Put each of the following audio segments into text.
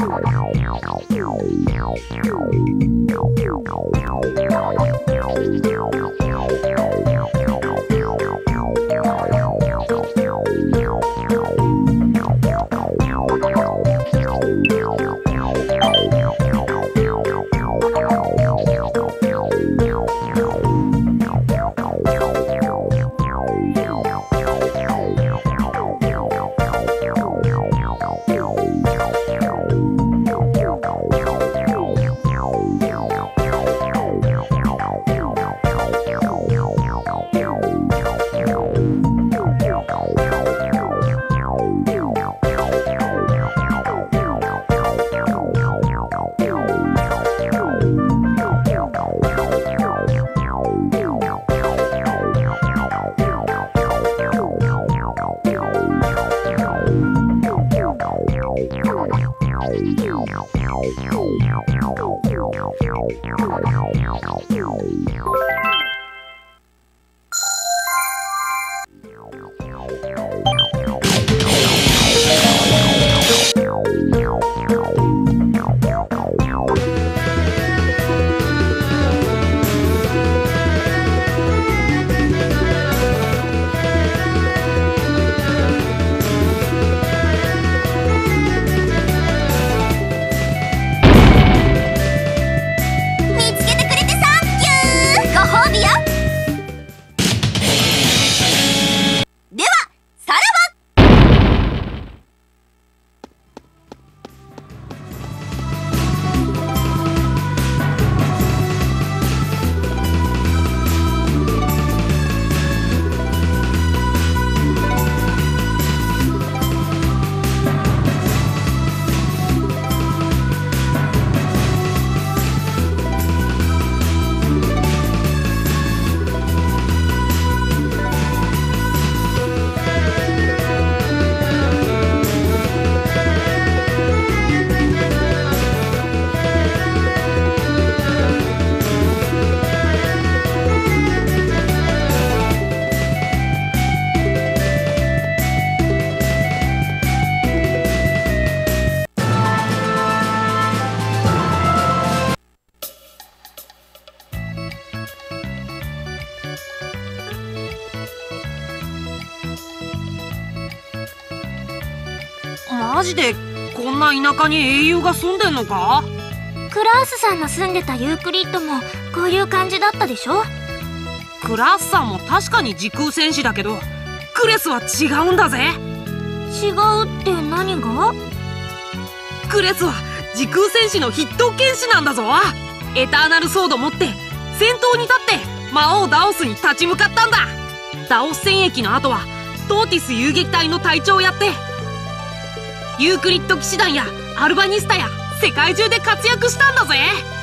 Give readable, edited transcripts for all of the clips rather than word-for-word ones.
マジでこんな田舎に英雄が住んでんのか？ クラースさんの住んでたユークリッドもこういう感じだったでしょ？ クラースさんも確かに時空戦士だけど、クレスは違うんだぜ。 違うって何が？ クレスは時空戦士の筆頭剣士なんだぞ。エターナルソード持って先頭に立って魔王ダオスに立ち向かったんだ。ダオス戦役の後はトーティス遊撃隊の隊長をやって、ユークリッド騎士団やアルバニスタや世界中で活躍したんだぜ。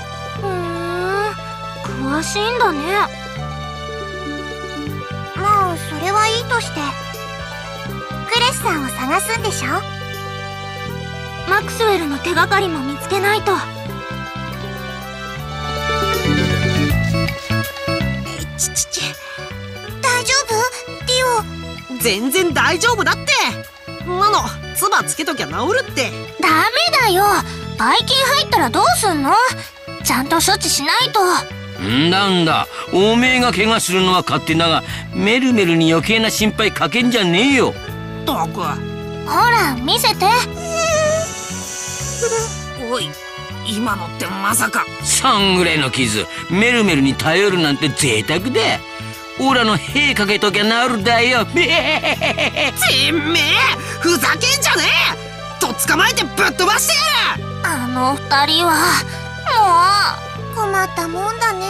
詳しいんだね。 もうそれはいいとして、クレスさんを探すんでしょ？ マクスウェルの手がかりも見つけないと。 大丈夫？ディオ。 全然大丈夫だって。なの唾つけときゃ治るって。 ダメだよ、ばい菌入ったらどうすんの？ちゃんと処置しないと。 んだおめえが怪我するのは勝手だが、メルメルに余計な心配かけんじゃねえよ。 ったく。 ほら見せて。 おい、今のってまさか。 3ぐらいの傷、メルメルに頼るなんて贅沢だ。オラの兵かけときゃ治るだよ。てめえふざけんじゃねえ。と捕まえてぶっ飛ばしてやる。 あの二人はも困ったもんだね。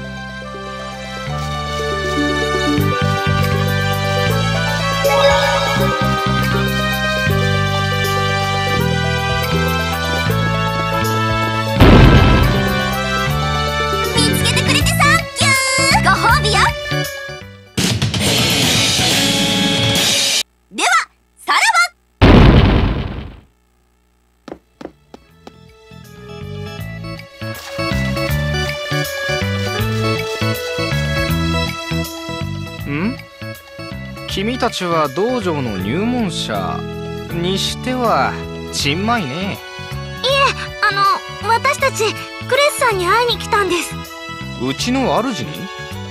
見つけてくれてサンキュー。ご褒美よ。ではさらば。 君たちは道場の入門者にしてはちんまいね。 いえ、 私たちクレスさんに会いに来たんです。 うちの主に？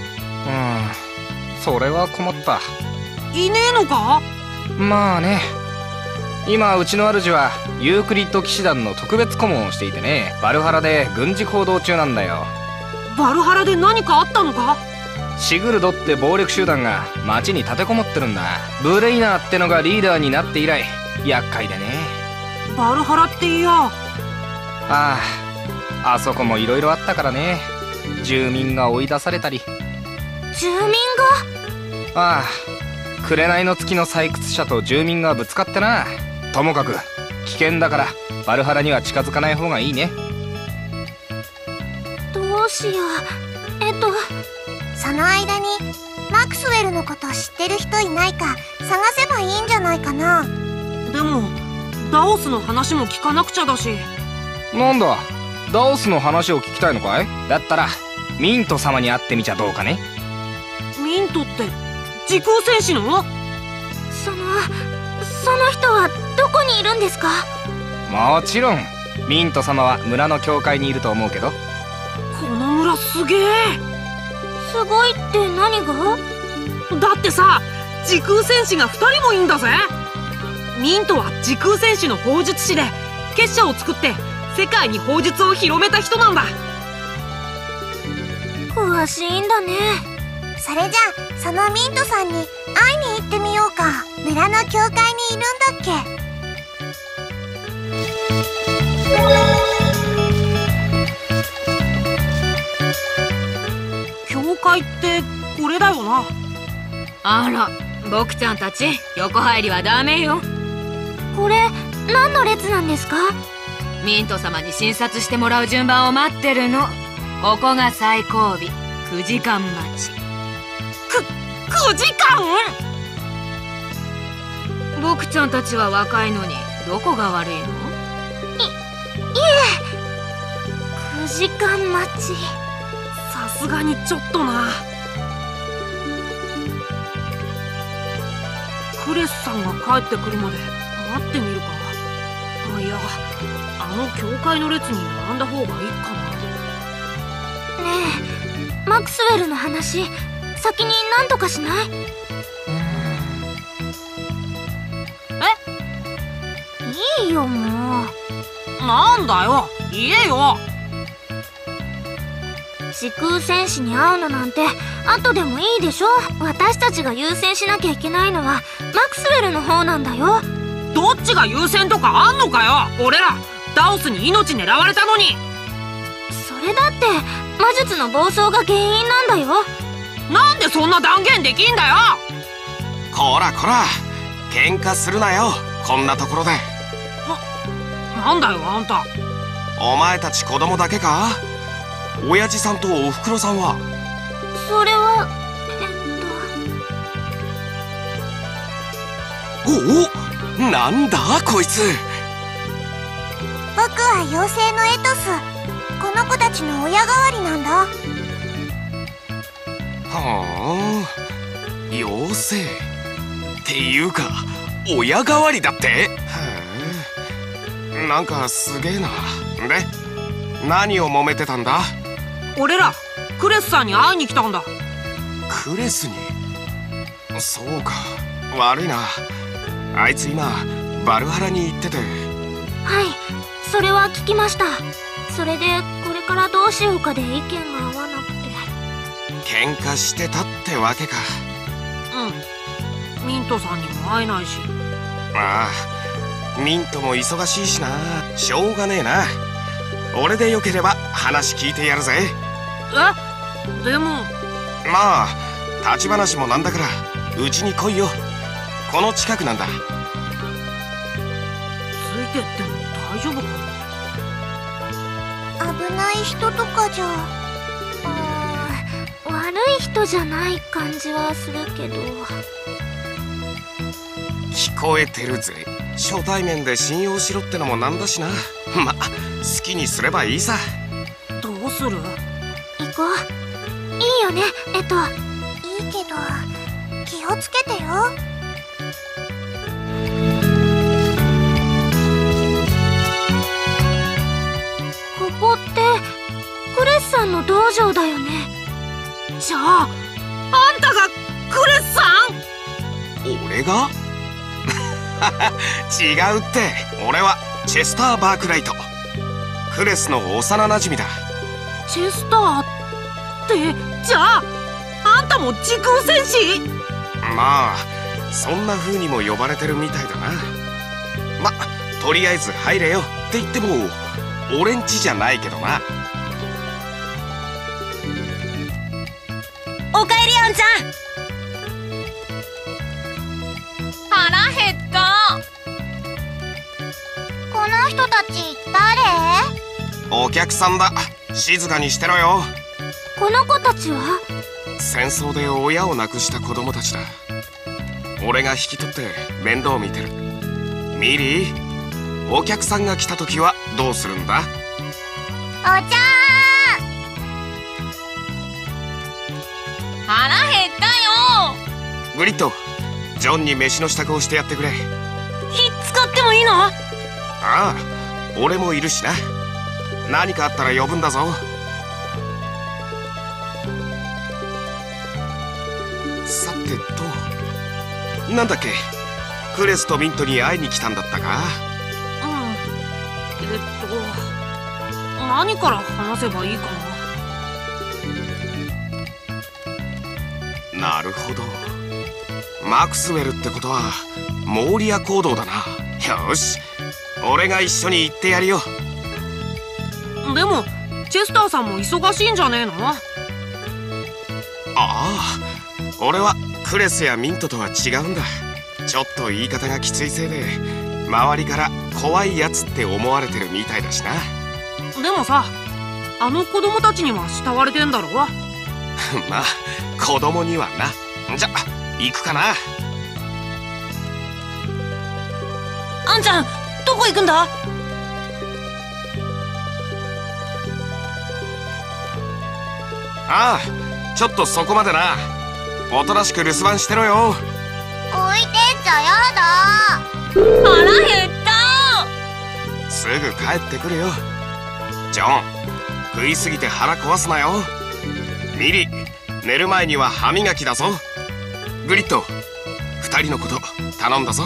それは困った。 いねえのか？ まあね。今うちの主はユークリッド騎士団の特別顧問をしていてね、バルハラで軍事行動中なんだよ。 バルハラで何かあったのか？ シグルドって暴力集団が町に立てこもってるんだ。ブレイナーってのがリーダーになって以来厄介でね。 バルハラっていや。 あそこも色々あったからね。住民が追い出されたり。 住民が？ 紅の月の採掘者と住民がぶつかってな。ともかく危険だからバルハラには近づかない方がいいね。 どうしよう。 その間にマクスウェルのこと知ってる人いないか探せばいいんじゃないかな。 でもダオスの話も聞かなくちゃだし。 なんだ、ダオスの話を聞きたいのかい？だったらミント様に会ってみちゃどうかね。 ミントって時空戦士の？ その人はどこにいるんですか？ もちろんミント様は村の教会にいると思うけど。 この村すげえ。 すごいって何が？ だってさ、時空戦士が2人もいいんだぜ。ミントは時空戦士の砲術師で結社を作って世界に砲術を広めた人なんだ。 詳しいんだね。 それじゃあそのミントさんに会いに行ってみようか。村の教会にいるんだっけ？ 教会ってこれだよな。 あら、僕ちゃんたち横入りはダメよ。 これ何の列なんですか？ ミント様に診察してもらう順番を待ってるの。ここが最後尾、9時間待ち。 9時間？ 僕ちゃんたちは若いのにどこが悪いの？ いえ、9時間待ち。 さすがにちょっとな。クレスさんが帰ってくるまで待ってみるか。いや、あの教会の列に並んだ方がいいかな。 ねえ、マクスウェルの話先に何とかしない？いいよもう。 なんだよ、言えよ。 時空戦士に会うのなんて後でもいいでしょ。私たちが優先しなきゃいけないのはマクスウェルの方なんだよ。 どっちが優先とかあんのかよ。俺らダオスに命狙われたのに。 それだって魔術の暴走が原因なんだよ。 なんでそんな断言できんだよ。 こらこら、喧嘩するなよ、こんなところで。 なんだよあんた。 お前たち子供だけか？親父さんとおふくろさんは？ それはおお、なんだこいつ。 僕は妖精のエトス。この子たちの親代わりなんだ。 はあ、妖精っていうか親代わりだって。へえ、なんかすげえな。で何を揉めてたんだ？ 俺らクレスさんに会いに来たんだ。 クレスに？そうか、悪いな。あいつ今バルハラに行ってて。 はい、それは聞きました。それでこれからどうしようかで意見が合わなくて。 喧嘩してたってわけか。 うん、ミントさんにも会えないし。 ああ、ミントも忙しいしな。しょうがねえな。俺でよければ話聞いてやるぜ。 でもまあ立ち話もなんだからうちに来いよ。この近くなんだ。 ついてっても大丈夫かな。 危ない人とかじゃ。 悪い人じゃない感じはするけど。 聞こえてるぜ。初対面で信用しろってのもなんだしな。ま、好きにすればいいさ。 どうする？ 行こう。いいよね、 いいけど気をつけてよ。 さんの道場だよね。 じゃああんたがクレスさん？ 俺が違うって。俺はチェスター・バークライト、クレスの幼なじみだ。 チェスターってじゃああんたも時空戦士？ まあそんな風にも呼ばれてるみたいだな。ま、とりあえず入れよって言っても俺んちじゃないけどな。 おかえり、あんちゃん。 腹減った。 この人たち誰？ お客さんだ。静かにしてろよ。 この子たちは？ 戦争で親を亡くした子供たちだ。俺が引き取って面倒見てる。ミリー、お客さんが来た時はどうするんだ？ お茶腹減ったよ。 グリッド、ジョンに飯の支度をしてやってくれ。 火使ってもいいの？ ああ、俺もいるしな。何かあったら呼ぶんだぞ。さてと、なんだっけ、クレスとミントに会いに来たんだったか？ 何から話せばいいかな。なるほど、マクスウェルってことはモーリア行動だな。よし、俺が一緒に行ってやるよ。 でもチェスターさんも忙しいんじゃねえの？ ああ、俺はクレスやミントとは違うんだ。ちょっと言い方がきついせいで周りから怖いやつって思われてるみたいだしな。 でもさ、あの子供たちには慕われてんだろ？ まあ子供にはな。じゃ行くかな。 あんちゃん、どこ行くんだ？ ああ、ちょっとそこまでな。おとなしく留守番してろよ。 置いてっちゃやだ。 腹減った。 すぐ帰ってくるよ。ジョン、食いすぎて腹壊すなよ。ミリ、寝る前には歯磨きだぞ。グリッド、2人のこと頼んだぞ。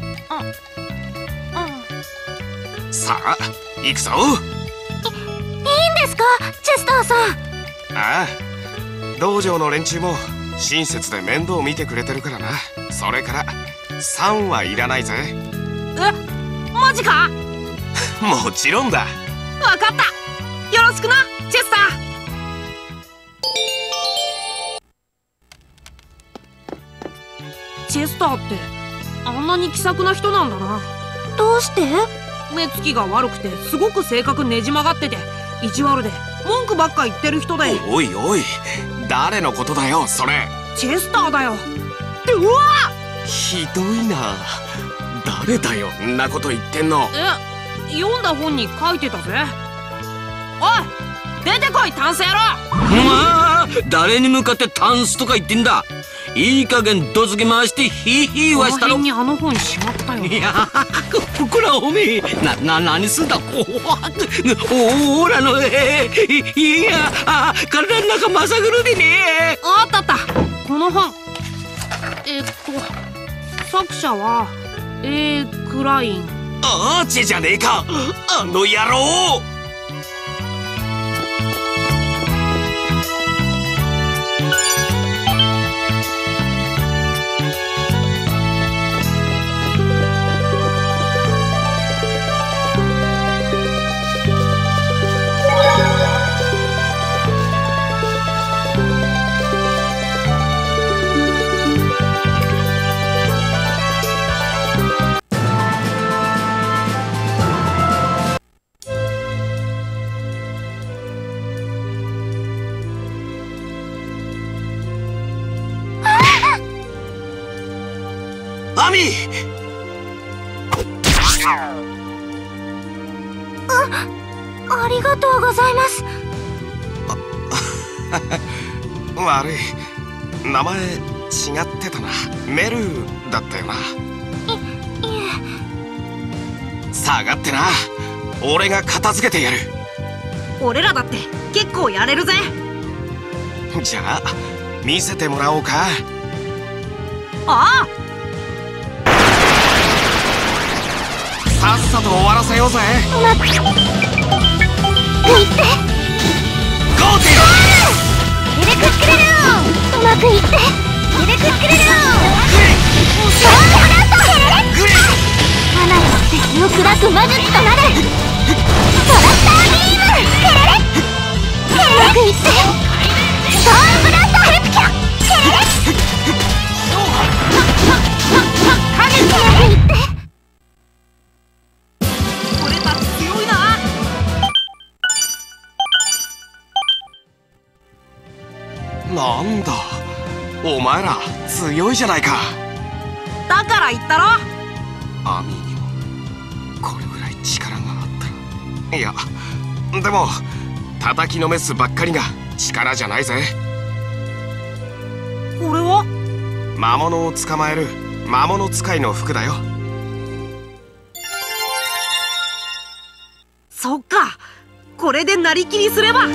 さあ行くぞ。 いいんですか、チェスターさん？ ああ、道場の連中も親切で面倒見てくれてるからな。それから3はいらないぜ。 え、マジか？ もちろんだ。 わかった、よろしくな、チェスター。チェスターってあんなに気さくな人なんだな。 どうして？ 目つきが悪くてすごく性格ねじ曲がってて意地悪で文句ばっか言ってる人で。 おいおい、誰のことだよそれ。 チェスターだよ。ってうわ！ ひどいな。誰だよんなこと言ってんの。 読んだ本に書いてたぜ。おい、出てこいタンス野郎。 まあ、誰に向かってタンスとか言ってんだ。いい加減どつき回してヒーヒーはしたろ。 この辺にあの本しまったよ。 いやこらおめえ何すんだ。おらのいや体の中まさぐるでね。 あったあった、この本作者はクライン。 アーチェじゃねえか、あの野郎。アミ！ ありがとうございます。 悪い、名前違ってたな。メルだったよな。 いえ。 下がってな、俺が片付けてやる。 俺らだって結構やれるぜ。 じゃあ見せてもらおうか。 ああ、 さっさと終わらせようぜ。 うまくいって。 ゴーテキレクックレルー。うまくいって。キレクックレルー。ソードブラスト。 グレ罠よ敵を砕く魔術となる。トラクタービーム。うまくいって。ストーンブラストヘルプキャ。うまくいって。 俺たち強いな。 なんだお前ら強いじゃないか。 だから言ったろ。 アミにもこれぐらい力があったら。いやでも叩きのめすばっかりが力じゃないぜ。 これは魔物を捕まえる魔物使いの服だよ。 そっか、これでなりきりすれば。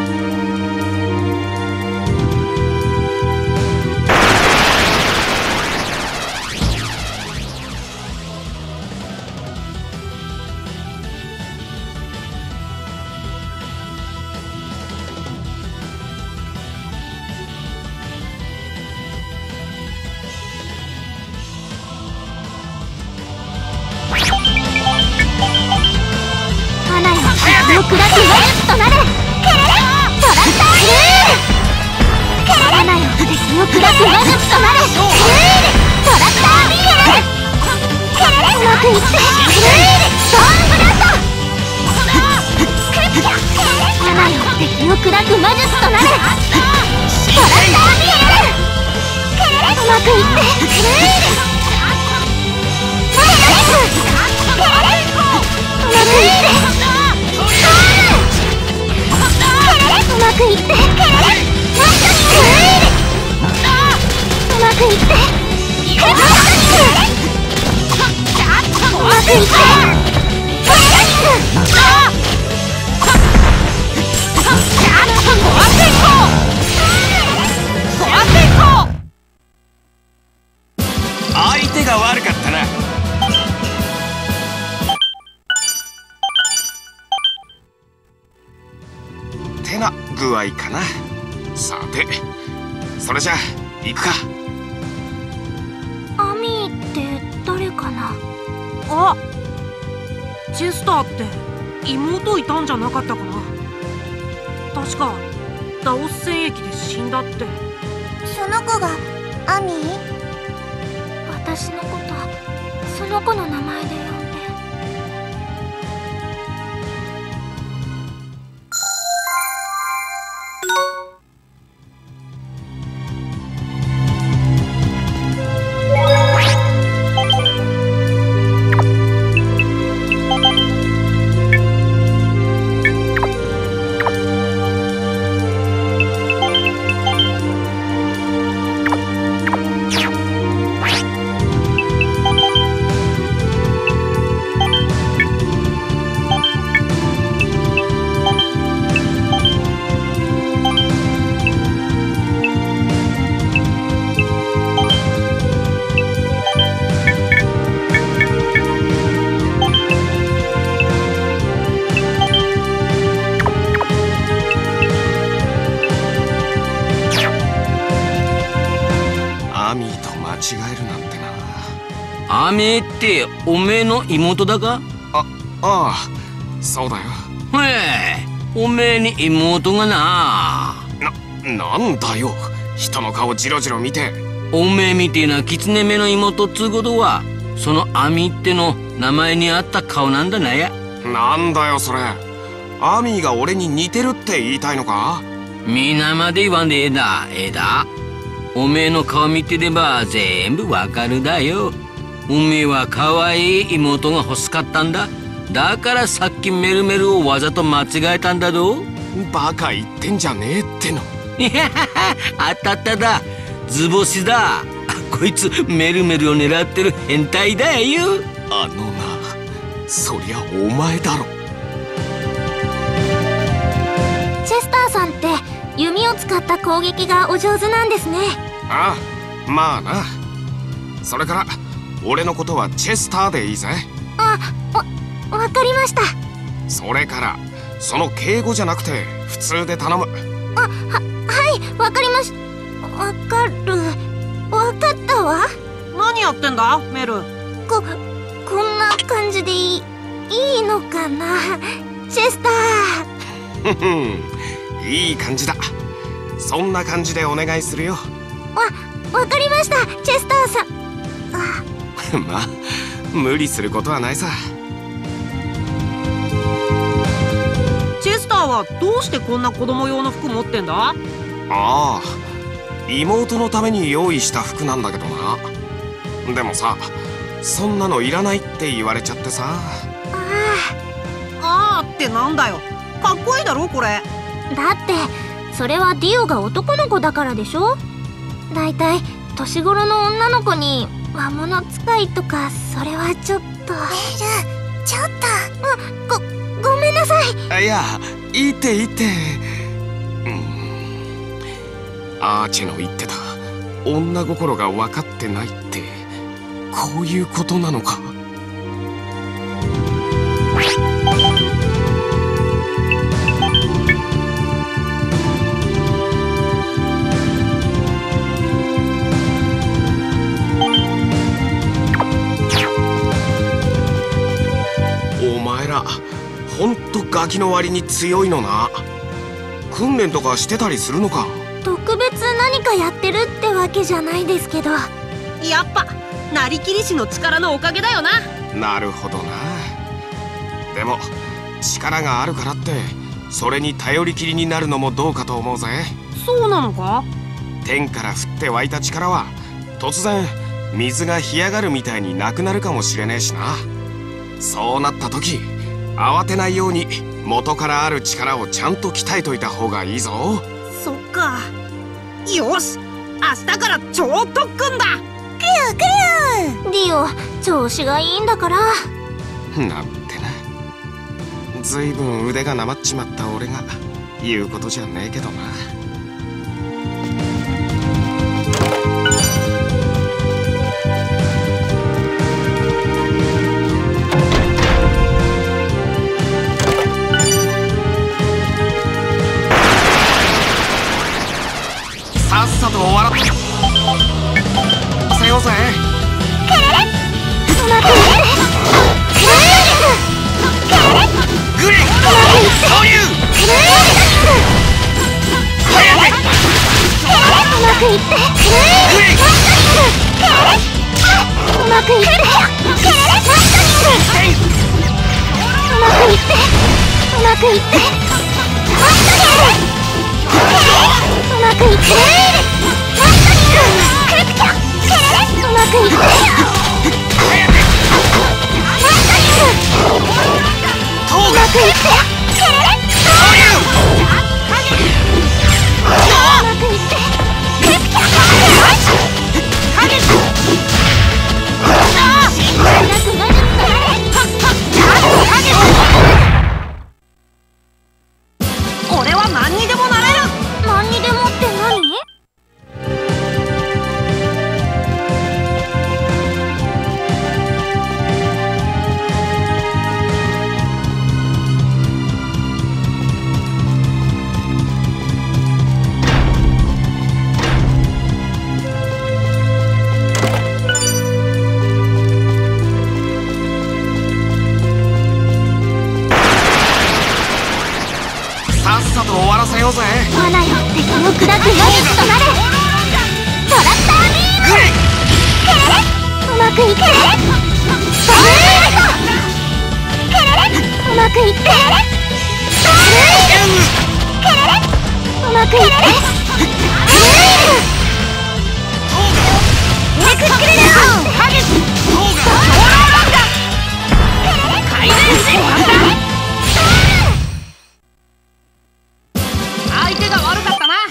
敵を砕く魔術となる。トラクタービーム。罠よ敵を砕く魔術となる。トラクタービーム。うまくいって。ストーンブラスト。罠よ敵を砕く魔術となる。トラクタービーム。うまくいって。うまくいって。うまくいって。うまくいって。うまくいって。 相手が悪かったな。てな具合かな。さてそれじゃ行くか。 アミーって誰かな。 あ、チェスターって妹いたんじゃなかったかな。確かダオス戦役で死んだって。 その子がアミー？ 私のことその子の名前で呼んで。 アミっておめえの妹だか。 ああ、そうだよ。 へえ、おめえに妹がなんだよ、人の顔ジロジロ見て。 おめえみてえな狐目の妹っつうことはそのアミっての名前に合った顔なんだなや。 なんだよそれ。アミーが俺に似てるって言いたいのか。 皆まで言わんでええだ。おめえの顔見てれば全部わかるだよ。おめえは可愛い妹が欲しかったんだ。だからさっきメルメルをわざと間違えたんだぞ。 バカ言ってんじゃねえっての。 いや当たっただ。図星だ。こいつメルメルを狙ってる変態だよ。 あのな、そりゃお前だろ。 使った攻撃がお上手なんですね。 ああ、まあな。それから俺のことはチェスターでいいぜ。 わかりました。 それからその敬語じゃなくて普通で頼む。 はいわかりましわかったわ。 何やってんだメル。 こんな感じでいいのかなチェスター。いい感じだ。そんな感じでお願いするよ。 わかりましたチェスターさん。 まあ無理することはないさ。 チェスターはどうしてこんな子供用の服持ってんだ？ ああ、妹のために用意した服なんだけどな。でもさ、そんなのいらないって言われちゃってさ。 あーってなんだよ。かっこいいだろこれ。 だってそれはディオが男の子だからでしょ。だいたい年頃の女の子に魔物使いとか、それはちょっと。ちょっとごめんなさい。 いや、いいっていいって。アーチェの言ってた女心が分かってないってこういうことなのか。お前らほんとガキの割に強いのな。訓練とかしてたりするのか？ 特別何かやってるってわけじゃないですけど。 やっぱなりきり師の力のおかげだよな。 なるほどな。でも力があるからってそれに頼りきりになるのもどうかと思うぜ。 そうなのか？ 天から降って湧いた力は突然水が干上がるみたいになくなるかもしれねえしな。そうなった時慌てないように元からある力をちゃんと鍛えといた方がいいぞ。 そっか。よし、明日から超特訓だ。 ディオ調子がいいんだから。 なんてな。ずいぶん腕がなまっちまった俺が言うことじゃねえけどな。さっさと終わらせようぜ。グレンそういううまくいってうまくいってうまくいってうまくいって俺は何にでもなれる。 何にでもって何？ さっさと終わらせようぜ。 罠よ敵を砕く魔術となれトラクタービームうまくいってうまくいってうまくいって相手が悪かったな。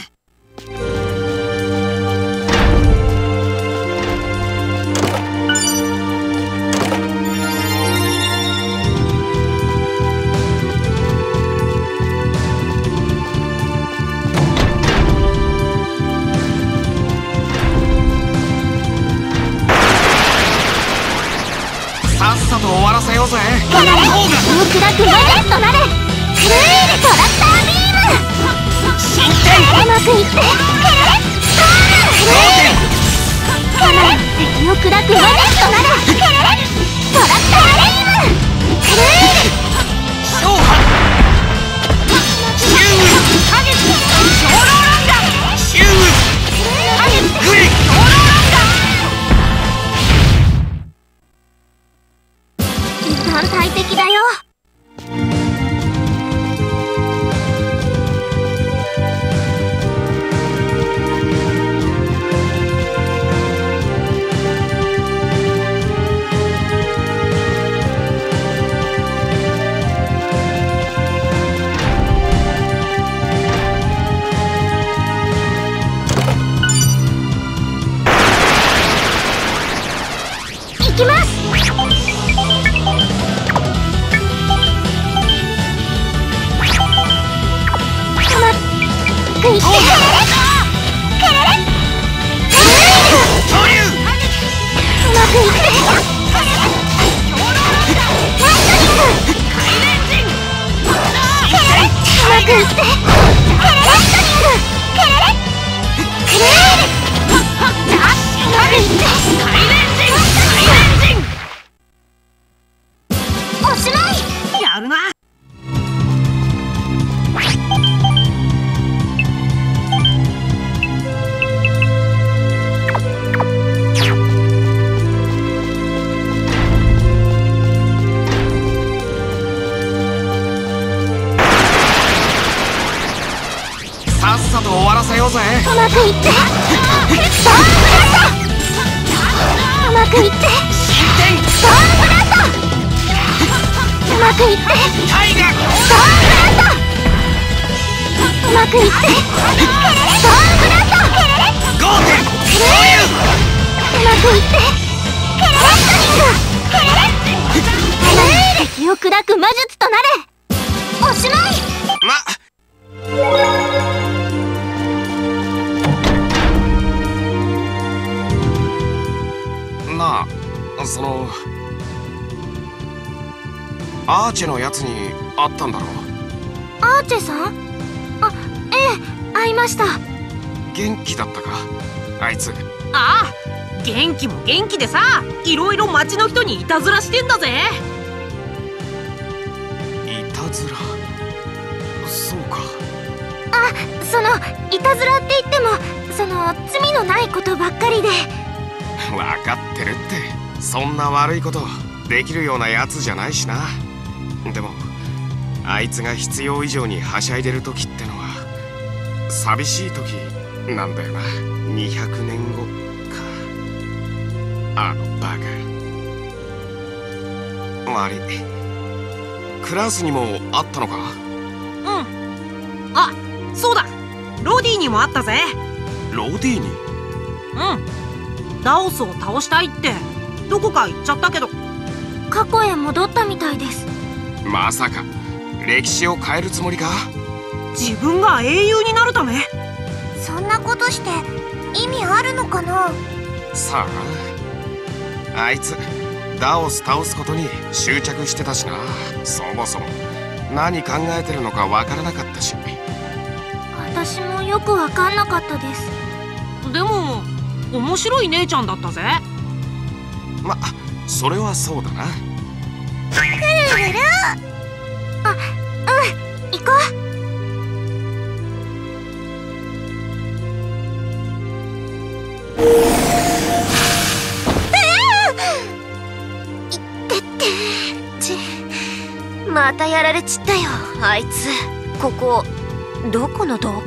ようぜ。 この敵を砕く魔術となるクルールトラクタービーム。 進展。 うまくいってクルレストーム。この敵を砕く魔術となるクルレトラクターレイム。クルール勝破。シュー影小老ランガシューグリ小老ランガ単体的だよ。 いきます。クイックルレ潮流。 うまくいってライトニング。うまくいってライトニング。クルレうまくいっておしまい。 やるな。 さっさと終わらせようぜ。 うまくいってストーンブラスト。うまくいって進展。 ストーンブラスト。うまくいってタイガー。 ストーンブラスト。うまくいってストーンブラスト。 ゴーテン。潮流。 うまくいってライトニング。敵を砕く魔術となれ。おしまい。 なあ、そのアーチェのやつに会ったんだろう。 アーチェさん？あ、ええ、会いました。 元気だったかあいつ。 ああ、元気も元気でさ、いろいろ町の人にいたずらしてんだぜ。 いたずら。そうか。 そのいたずらって言ってもその罪のないことばっかりで。 分かってるって。そんな悪いことできるようなやつじゃないしな。でもあいつが必要以上にはしゃいでる時ってのは寂しい時なんだよな。200年後か。あのバカ。悪い。クラスにもあったのか。 うん。あ、そうだ、ロディにもあったぜ。 ロディに。 うん、ダオスを倒したいってどこか行っちゃったけど。 過去へ戻ったみたいです。 まさか歴史を変えるつもりか。 自分が英雄になるため。 そんなことして意味あるのかな。 さあ、あいつダオス倒すことに執着してたしな。そもそも何考えてるのかわからなかったし。 私もよくわかんなかったです。 でも面白い姉ちゃんだったぜ。 ま、それはそうだな。 クルルル。あ、うん、行こう。いってってまたやられちったよあいつ。ここどこの洞窟？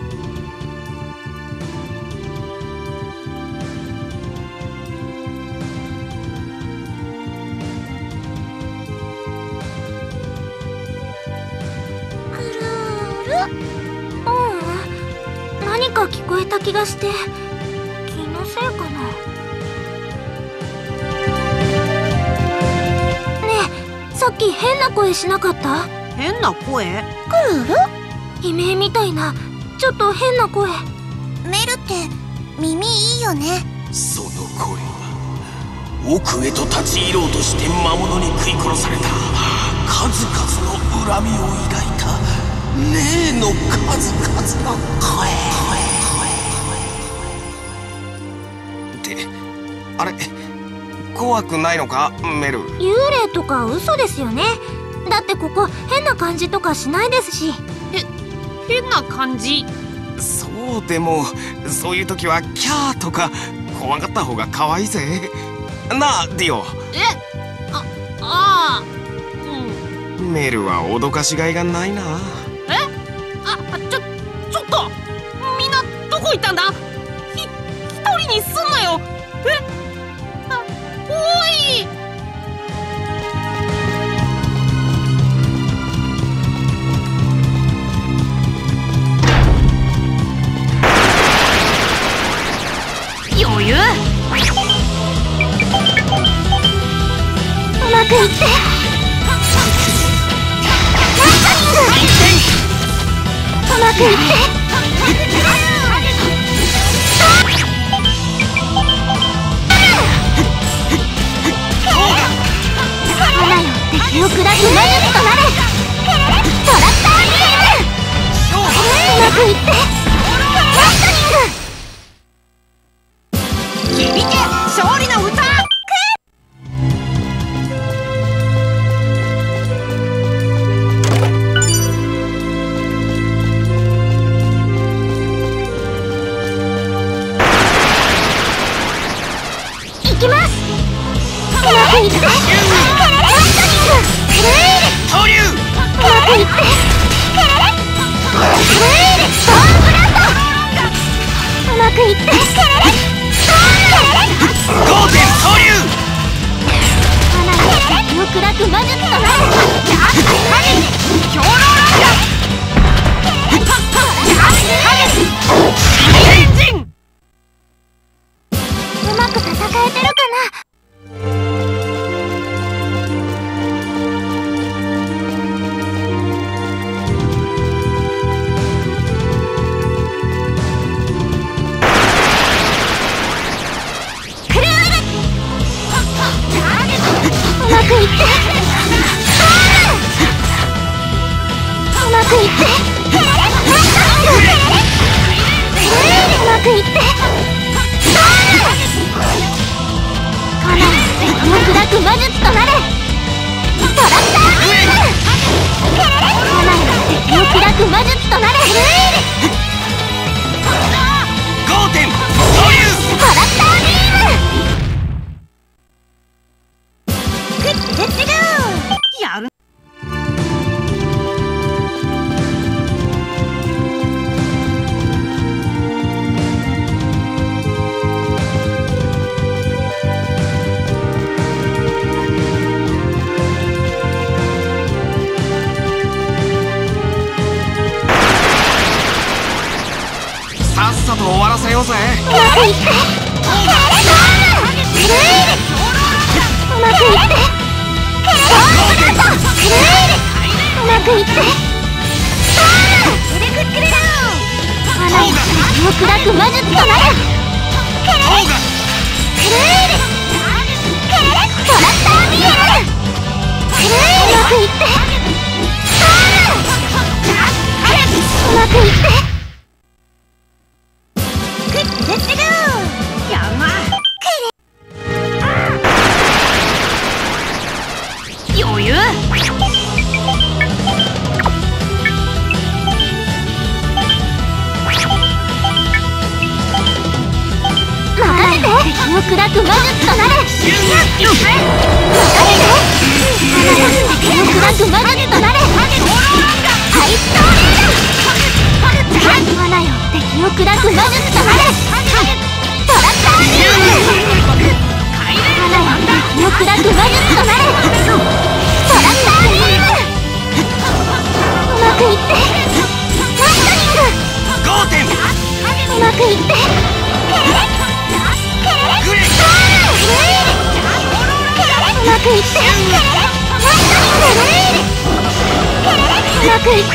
何か聞こえた気がして気のせいかな。ねえ、さっき変な声しなかった？ 変な声？ クルル？悲鳴みたいなちょっと変な声。 メルって耳いいよね。 その声は奥へと立ち入ろうとして魔物に食い殺された数々の恨みを抱いた霊の数々の声ってあれ怖くないのかメル？ 幽霊とか嘘ですよね。だってここ変な感じとかしないですし。 変な感じ？ そうでもそういう時はキャーとか怖がった方が可愛いぜ。なあディオ。メルは脅かしがいがないな。 ちょっとみんなどこ行ったんだ？一人にすんなよ。おい！余裕？うまくいってうまくいって花よ敵を砕く魔術となれトラクタービームうまくいってライトニング響け勝利の歌！ いきますうまくいってライトニングクルール投入！ うまくいってクルールボーンブラストうまくいってクルル 5点投入！ 花よ敵を砕く魔術となる兵糧ランうまく戦えてるかな？うまくいってうまくいってうまくいって花よ敵を砕く魔術となれトラクタービーム花よ敵を砕く魔術となれ 5点投入！ トラクタービームレッツゴーやる。 さっさと終わらせようぜ。 うまくいってうまくいってうまくいって花よ敵を砕く魔術となるクルールトラクタービームうまくいってうまくいってやるな。余裕？ 任せて敵を砕く魔術となれ任せて敵を砕く魔術となれアイストーリーだ花よ敵を砕く魔術となれトラクタービーム花よ敵を砕く魔術となれトラクタービームうまくいってライトニング 5点うまくいってうまくいってライトニングうまくいって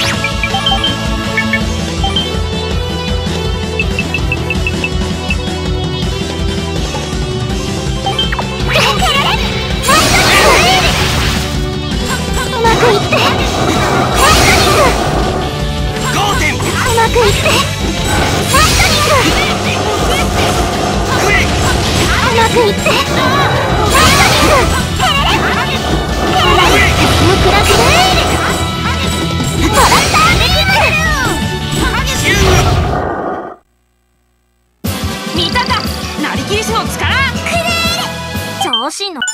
しいの。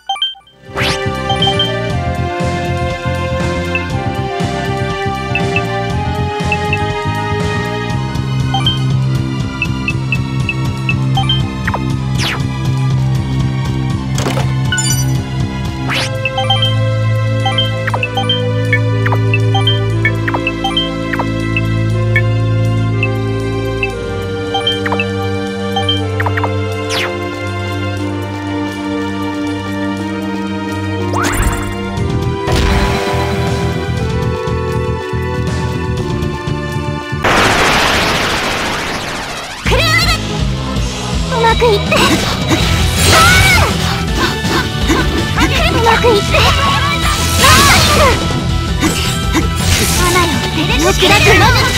うまくいって、うまくいって、罠よ、無気力魔術となるトラクタービー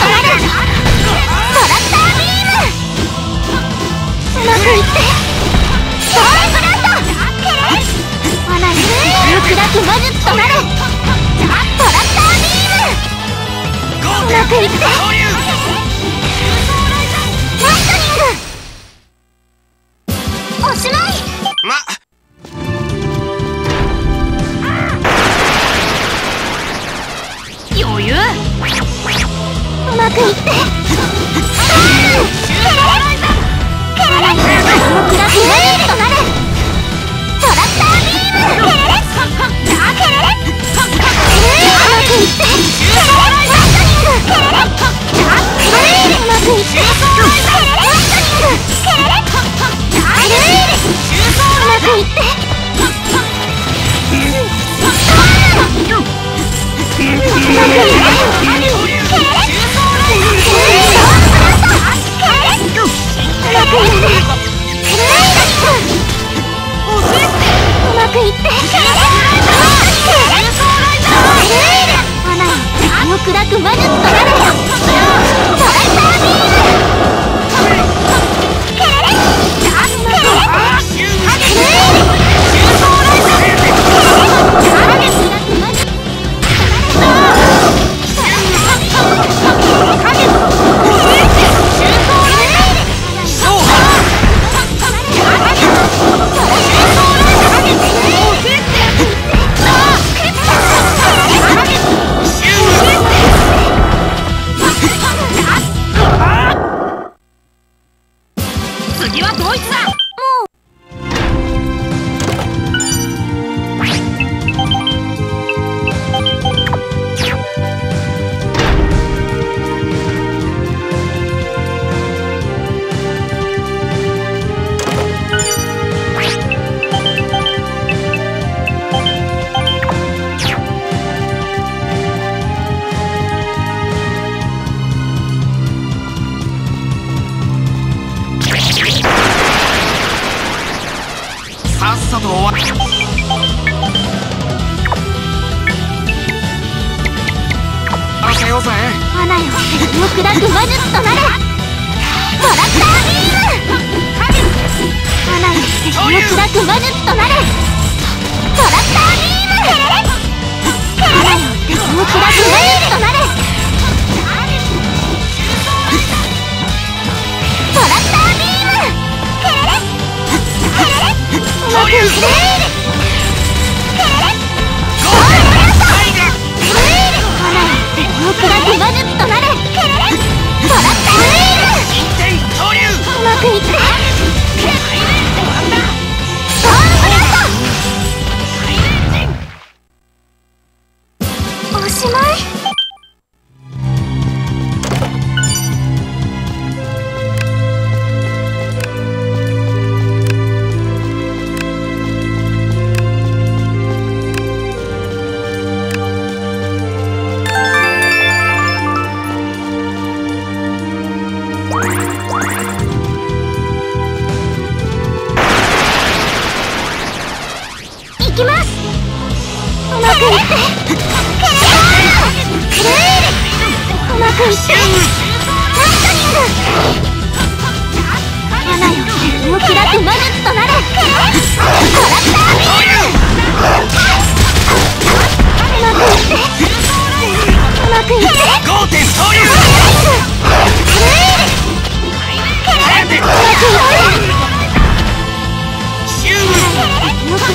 ム。うまくいって、ソウルブラスト。罠よ、無気力魔術となるトラクタービーム。うまくいって、ライトニング。おしまい。 余裕。 うまくいって、ケレレ、無気力魔術となるトラクタービーム。ケレレ、ケレレ、うまくいって、ライトニング。ケレレ、うまくいって、ライトニング。ケレレ、うまくいって、無気魔術となるトラクタービーム。ケレレ、 次はドイツだ。 さっさと終わらせようぜ。 罠よ、無気力魔術となるトラクタービーム。罠よ、無気力魔術となるトラクタービーム。ケレレ、罠よ、無気力魔術となるトラクタービーム。ケレレ、うまくいって、ケレレ、ゴールブラスト。罠よ、無気力魔術となるケレレ、トラクタービーム。うまくいって、ゴールブラスト。おしまい。いきます。うまくいって、ケレレ、うまくいって、ライトニング。罠よ、無気力魔術となるトラクタービーム。うまくいって、うまくいって、 5点投入。 ケレレ、うまくいって、無気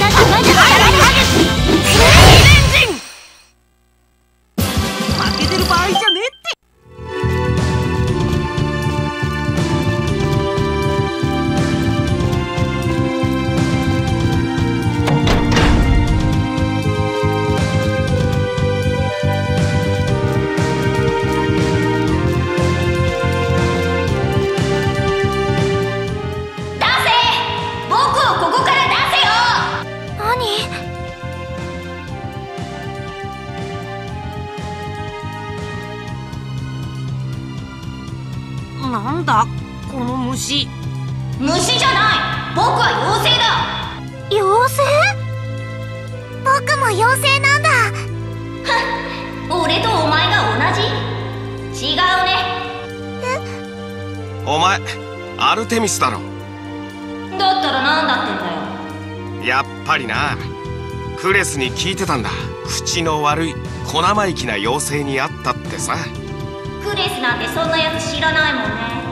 なんだこの虫。 虫じゃない、僕は妖精だ。 妖精？僕も妖精なんだ。 俺とお前が同じ？違うね。 お前アルテミスだろ。 だったらなんだってんだよ。 やっぱりな。クレスに聞いてたんだ。口の悪い小生意気な妖精に会ったってさ。 クレスなんてそんなやつ知らないもんね。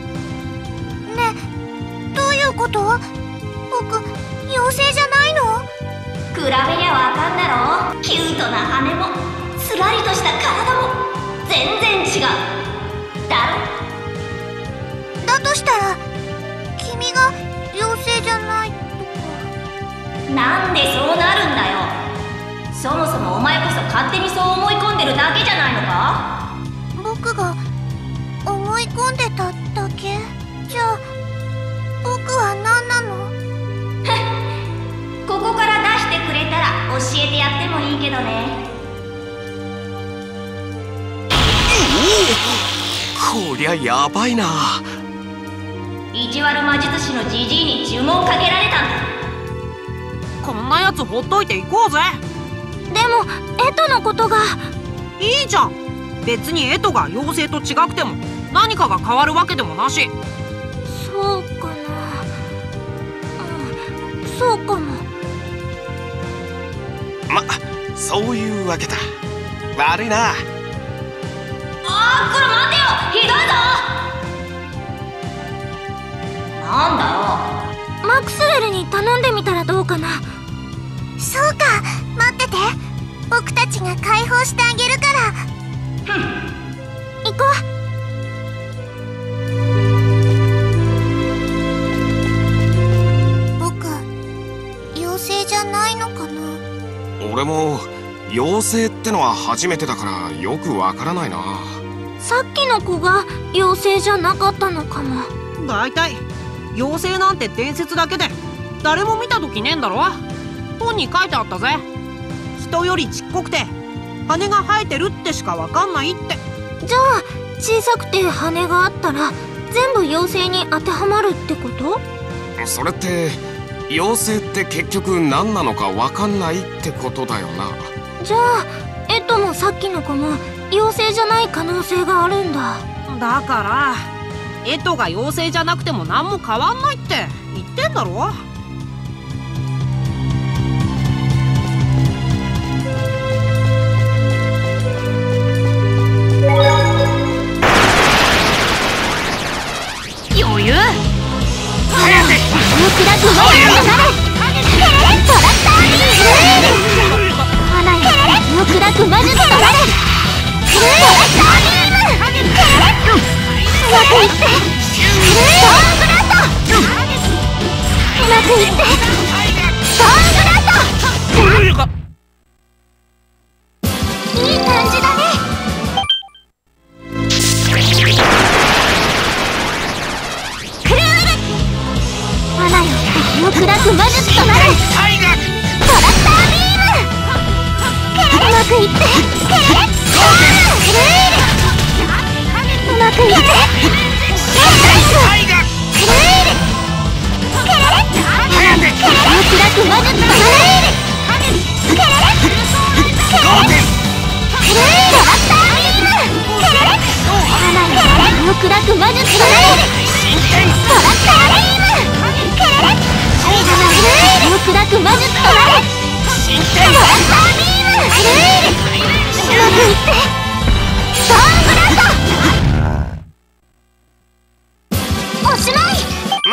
どういうこと？僕妖精じゃないの？ 比べりゃわかんだろ。キュートな羽もすらりとした体も全然違うだろ。 だとしたら君が妖精じゃないとか。 なんでそうなるんだよ。そもそもお前こそ勝手にそう思い込んでるだけじゃないのか。 僕が思い込んでただけ？じゃあ僕は何なの？ ここから出してくれたら教えてやってもいいけどね。 こりゃやばいな。 意地悪魔術師のジジイに呪文かけられたんだ。 こんなやつほっといていこうぜ。 でもエトのことが。 いいじゃん。別にエトが妖精と違くても何かが変わるわけでもなし。 そうかな。そうかも。 そういうわけだ。悪いな。 これ待てよ、ひどいぞ。なんだよ。 マクスウェルに頼んでみたらどうかな。そうか、待ってて。僕たちが解放してあげるから。行こう。僕妖精じゃないのかな。 俺も妖精ってのは初めてだからよくわからないな。 さっきの子が妖精じゃなかったのかも。 だいたい妖精なんて伝説だけで誰も見た時ねえんだろ。本に書いてあったぜ。人よりちっこくて羽が生えてるってしかわかんないって。 じゃあ小さくて羽があったら全部妖精に当てはまるってこと？ それって妖精って結局何なのかわかんないってことだよな。 じゃあエトもさっきの子も妖精じゃない可能性があるんだ。 だからエトが妖精じゃなくても何も変わんないって言ってんだろ。余裕。 早く砕く魔術となれ。トラクタービーム。花よ、砕く魔術となれ。トラクタービーム。うまくいって。ストーンブラスト。うまくいって。ストーンブラスト。いい感じだね。花よ、敵を砕く魔術となれ。トラクタービーム。うまくいって。うまくいって。砕く魔術となれ。トラクタービーム。花よ、砕く魔術となれ。トラクタービーム。砕く魔術となれ。トラクタービーム。うまくいって。ストーンブラスト。おしまい。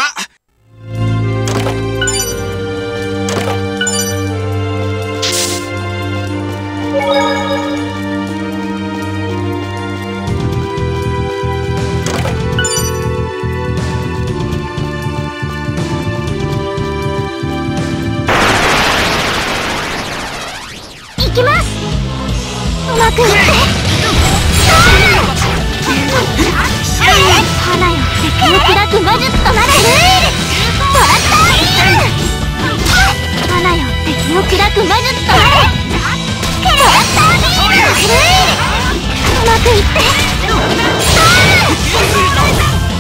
いきます。うまくいって。花よ、敵を砕く魔術となれ。トラクタービーム。花よ、敵を砕く魔術となれ。トラクタービーム。うまくいって。ストーム。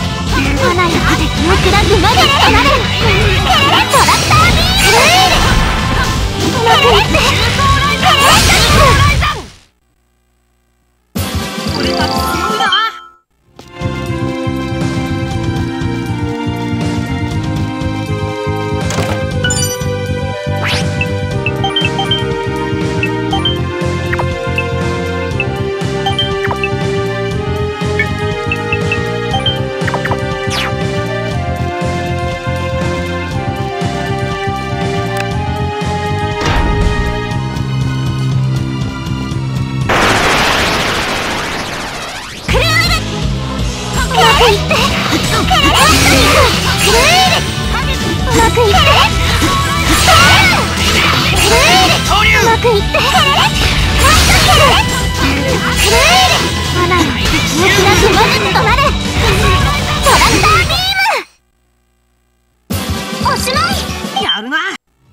たち強いな。やるな。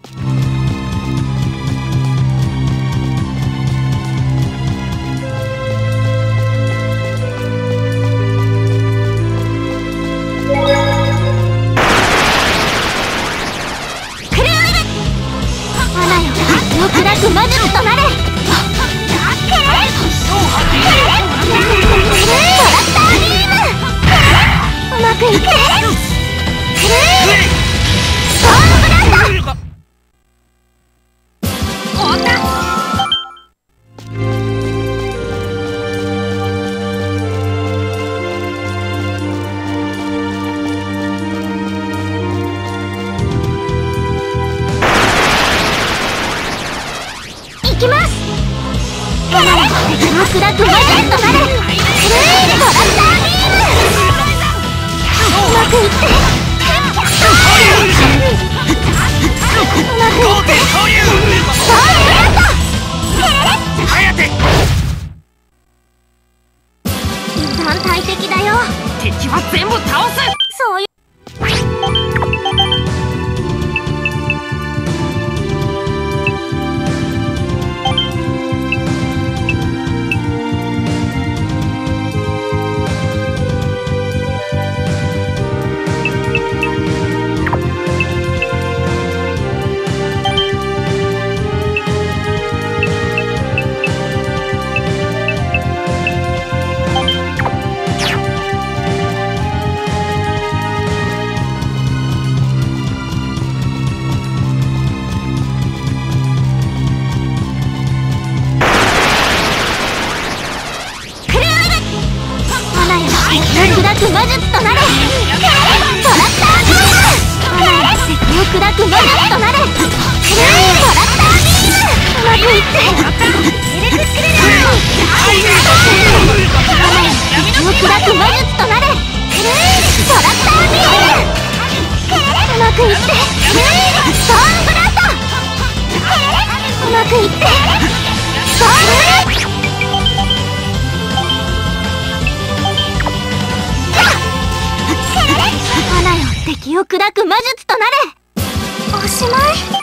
大敵だよ。 敵は全部倒す。 そういう魔術となれ。トラクタービーム。敵を砕く魔術となれ。トラクタービーム。うまくいってエレクスクレラー。敵を砕く魔術となれ。トラクタービーム。うまくいってストーンブラスト。うまくいってストーンブラスト。花よ、敵を砕く魔術となれ。おしまい。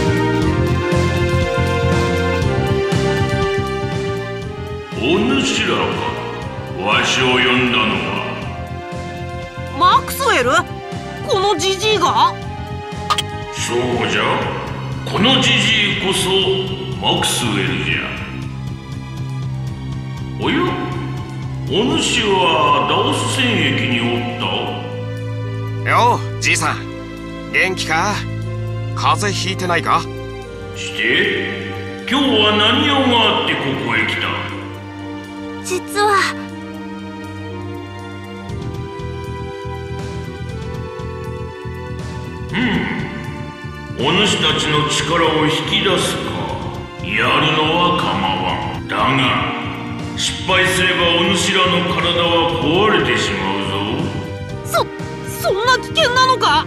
お主らだろうか。わしを呼んだのは。 マクスウェル？このジジイが？ そうじゃ。このジジイこそマクスウェルじゃ。おや、お主はダオス戦役におった？ ようじいさん、元気か？風邪ひいてないか？ して今日は何用があってここへ来た？ 実はお主たちの力を引き出すか。やるのは構わん。だが失敗すればお主らの体は壊れてしまうぞ。 そんな危険なのか？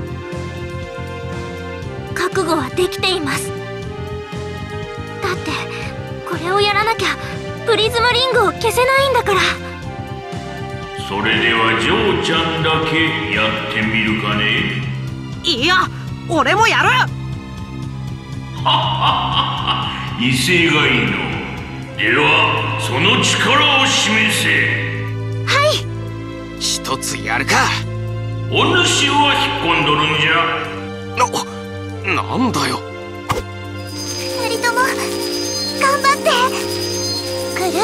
覚悟はできています。だってこれをやらなきゃプリズムリングを消せないんだから。 それではジョーちゃんだけやってみるかね。 いや、俺もやる。 威勢がいいの。ではその力を示せ。 はい。 一つやるか。 お主は引っ込んどるんじゃ。 なんだよ。 二人とも頑張って。くる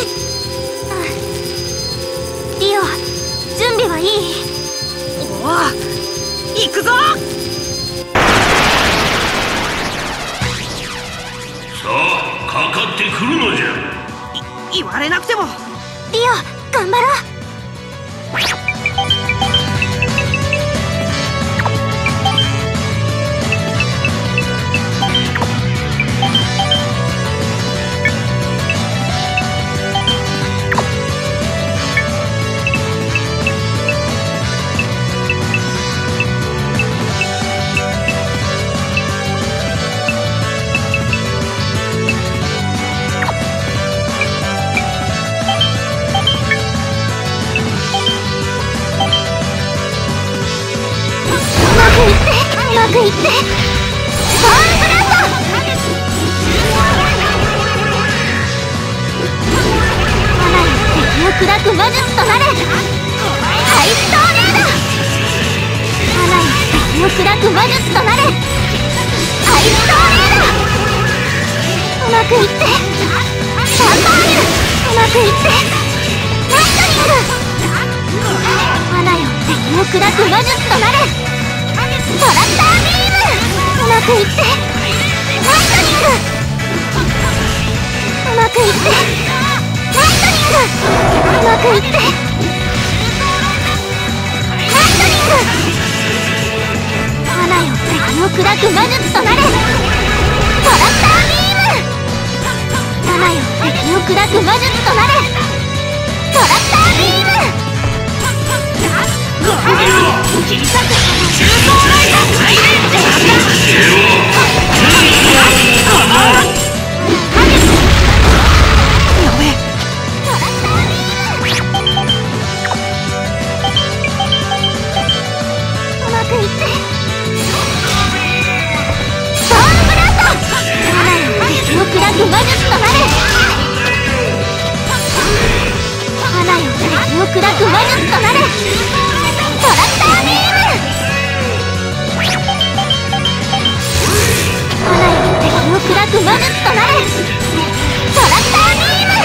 ー。 リオ、準備はいい？ おお、行くぞ。 さあ、かかってくるのじゃ。 言われなくても。 リオ、頑張ろう。うまくいって。ストーンブラスト。罠よ敵を砕く魔術となれ。ハイストーネード。罠よ敵を砕く魔術となれ。ハイストーネード。うまくいって。サンバーニュ。うまくいって。ライトニング。罠よ敵を砕く魔術となれ。トラクタービーム。うまくいって。ライトニング。うまくいって。ライトニング。うまくいって。ライトニング。罠よ敵を砕く魔術となれ。トラクタービーム。罠よ敵を砕く魔術となれ。トラクタービーム。小さく重装ライトサイレント。やべえ。トラクタービーム。うまくいって。ストーンブラスト。罠よ敵を砕く魔術となれ。罠よ敵を砕く魔術となれ。トラクタービーム。罠よ敵を砕く魔術となれ。トラクタービーム。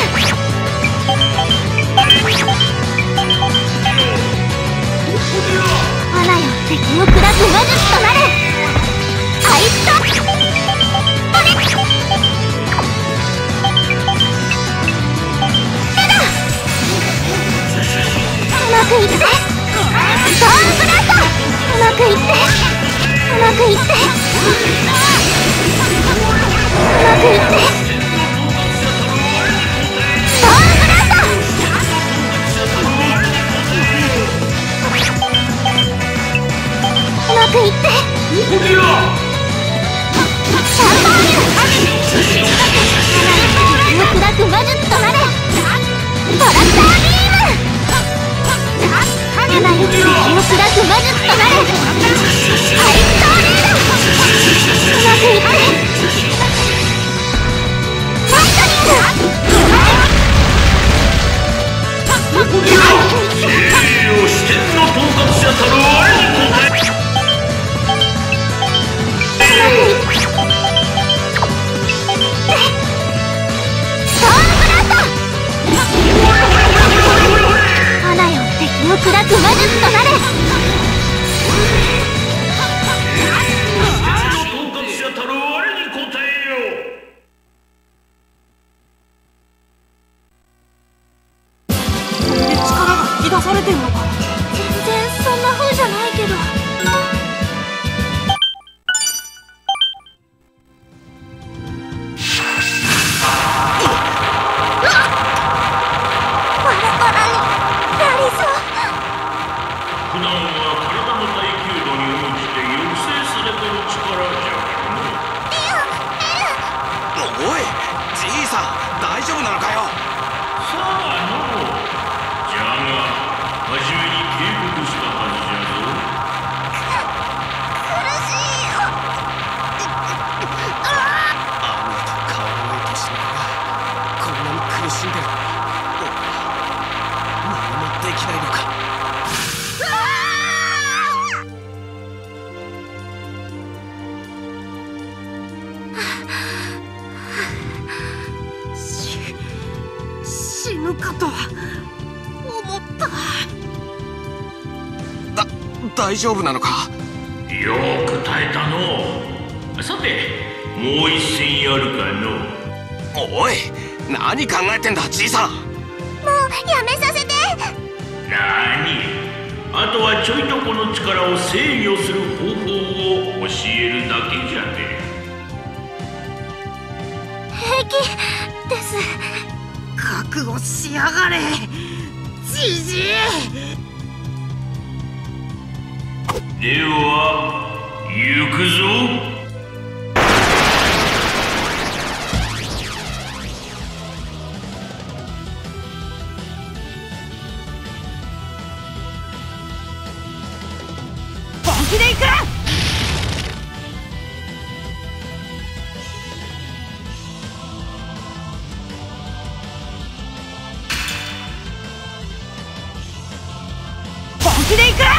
罠よ敵を砕く魔術となれ。アイストーン。うまくいって。ストーンブラスト。うまくいって。うまくいって。うまくいって。ストーンブラスト。うまくいって。シャンバーニュ。敵を砕く魔術となれ。トラクタービーム。罠よ敵を砕く魔術となれ。ハイストーネード。うまくいって。 魔術となれ。 統括者たる我に答えよ。 これで力が引き出されてんのか。 全然そんな風じゃないけど。 普段は体の耐久度に応じて抑制されてる力じゃけどの。 おいじいさん、大丈夫なのかよ。 さあのじゃが初めに警告したはずじゃぞ。 苦しいよ。 あんなと変わらない年頃がこんなに苦しんでる。俺は何もできないのか。 死ぬかと思った。 大丈夫なのか。 よく耐えたの。さてもう一戦やるかの。 おい、何考えてんだじいさん。 もうやめさせて。 なに、あとはちょいとこの力を制御する方法を教えるだけじゃね。 平気です。 覚悟しやがれじじい。 では行くぞ。 本気で行く。本気で行く。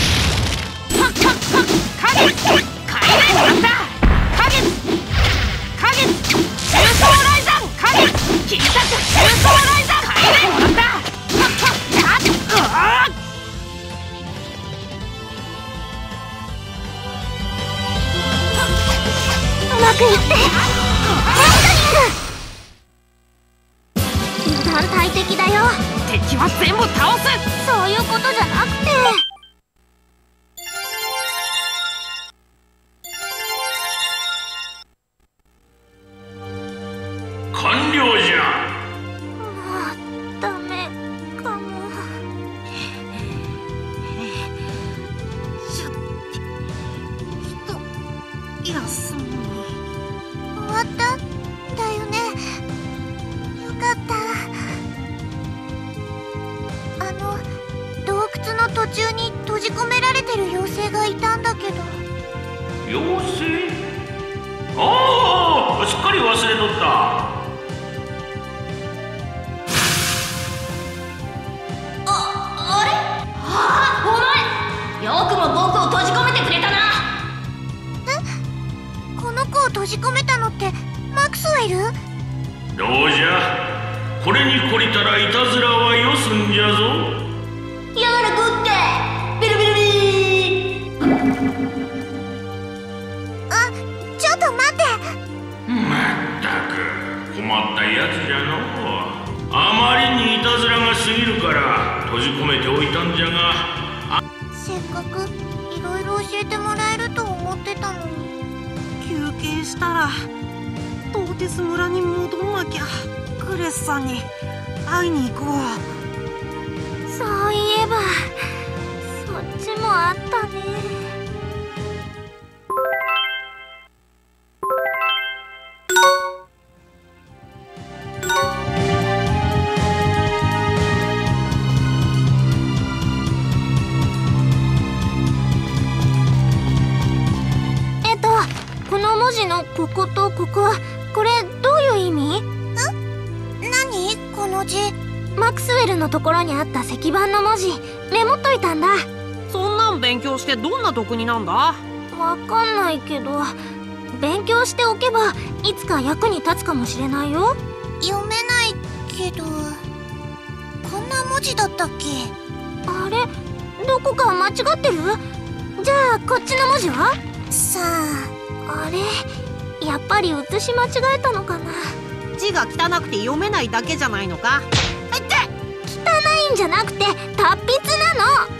うまくいって。油断大敵だよ。 敵は全部倒す。 そういうことじゃなくて。 完了じゃ。 もうダメかも。 休み。 終わったんだよね。よかった。洞窟の途中に閉じ込められてる妖精がいたんだけど。 妖精？ああ、すっかり忘れとった。 よくも僕を閉じ込めてくれたな。 この子を閉じ込めたのってマクスウェル？ どうじゃ、これに懲りたらいたずらはよすんじゃぞ。 やがらグッケビルビルビー。 あ、ちょっと待って。 まったく困ったやつじゃのう。あまりにいたずらが過ぎるから閉じ込めておいたんじゃが。 せっかくいろいろ教えてもらえると思ってたのに。 休憩したらトーテス村に戻んなきゃ。クレスさんに会いに行こう。 そういえばそっちもあったね。この文字のこことここ、これどういう意味？ 何この字？ マクスウェルのところにあった石板の文字メモっといたんだ。 そんなん勉強してどんな得になんだ？ わかんないけど、勉強しておけばいつか役に立つかもしれないよ。 読めないけど、こんな文字だったっけ？ あれ、 どこか間違ってる？じゃあこっちの文字は？さあ、あれ、やっぱり写し間違えたのかな。 字が汚くて読めないだけじゃないのか。 汚いんじゃなくて達筆なの。